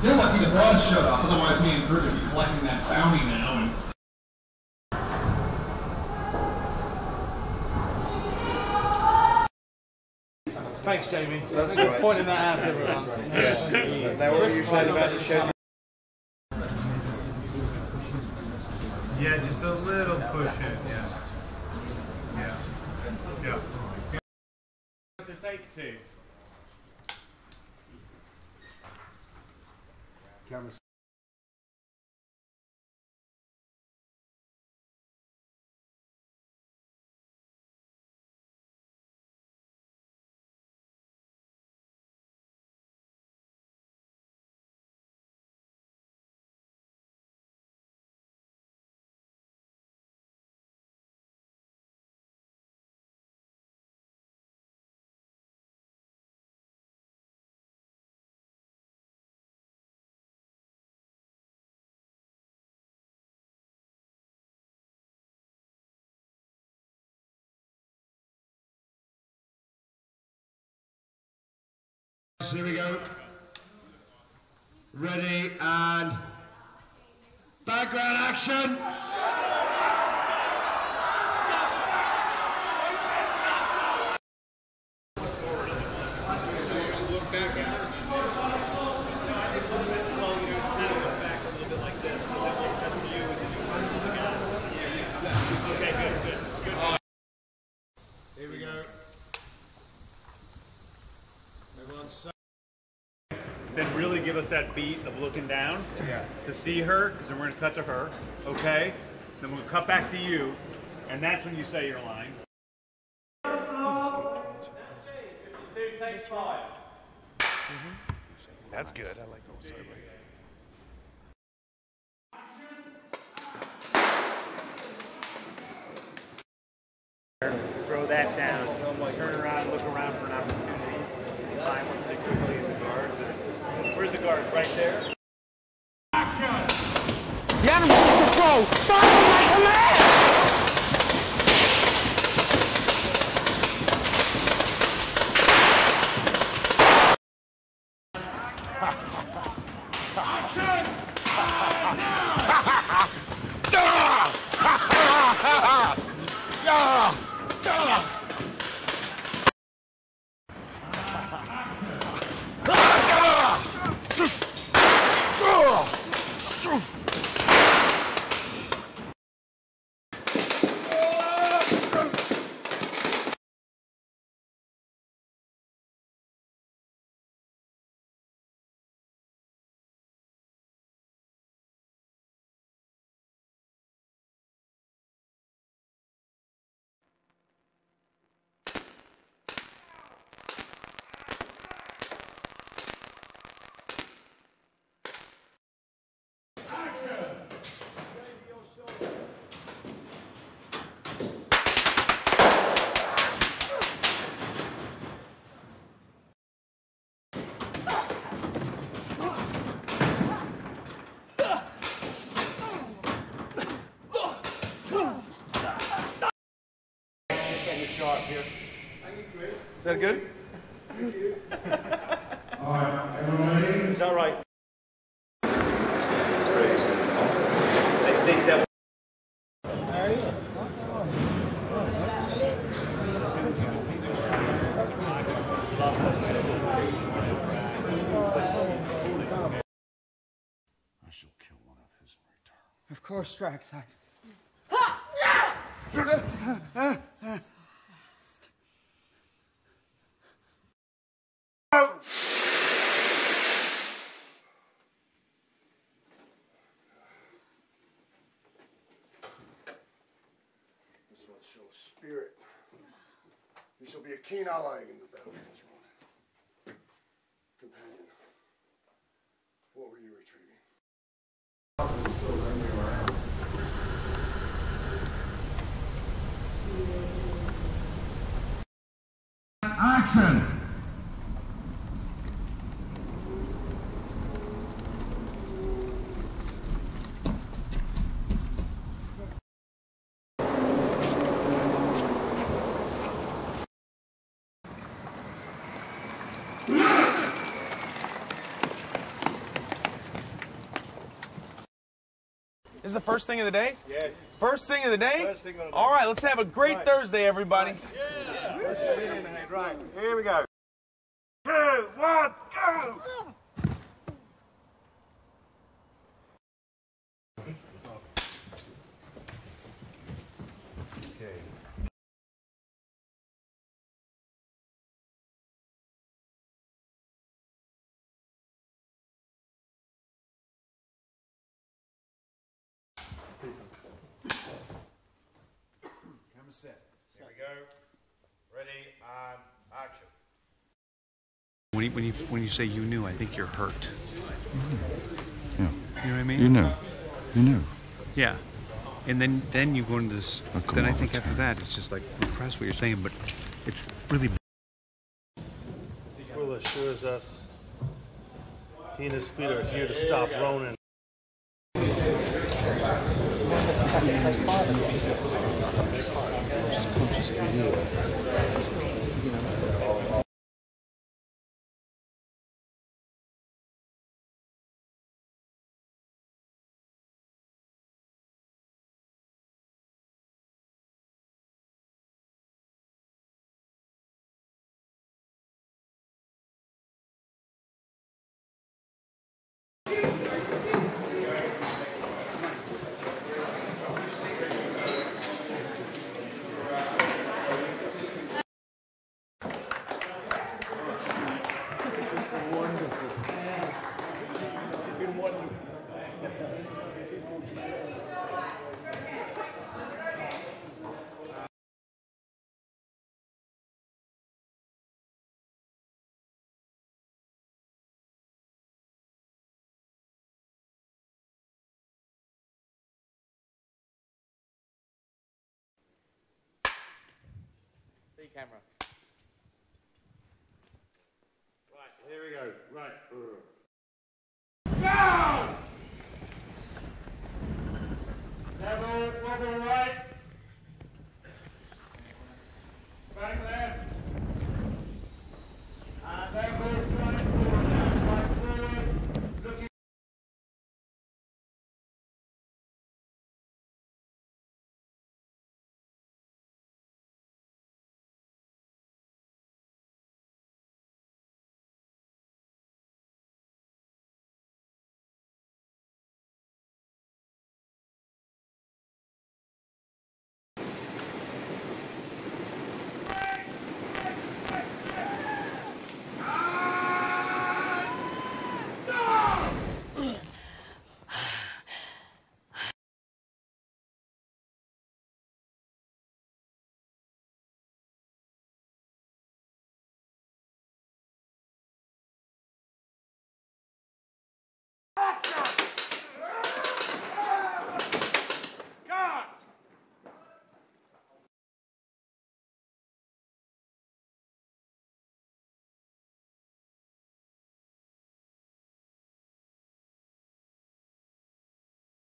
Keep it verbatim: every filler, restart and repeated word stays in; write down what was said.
You're lucky the blood showed up, otherwise me and Kurt would be collecting that bounty now and... Thanks, Jamie. Thanks for pointing that out to everyone. Yeah. Now, what were you saying about the schedule? Yeah, just a little push in, yeah. Yeah. Yeah. To take two. Camera. Here we go. Ready and background action. Here we go. Everyone's Then really give us that beat of looking down yeah. to see her, because then we're going to cut to her, okay? Then we'll cut back to you, and that's when you say your line. Two, take five. Mm-hmm. That's good. I like those. Throw that down, turn around, look around for an opportunity. Climb up pretty quickly in the guard. Where's the guard? Right there? Action! The animal in control! Follow my command! Is that good? Thank you. All right, everyone ready? Is that right? I think that. I shall kill one of his in return. Of course, Strax. I... This one shows spirit. You shall be a keen ally in the battle against one. Companion, what were you retrieving? Still running around. Action! This is the first thing of the day? Yes. First thing of the day? First thing of the day. All right, let's have a great Right. Thursday, everybody. Yeah. Right. Here we go. Two, one, go! Okay. Camera set. Here we go. Ready, and action. When you, when you when you say you knew, I think you're hurt. Mm-hmm. Yeah. You know what I mean? You knew. You knew. Yeah. And then then you go into this. Oh, come then I on, think Tim. after that, it's just like impressed what you're saying, but it's really. Will assures us he and his fleet are here to stop Ronan. Camera. Right, here we go. Right. Never, never right.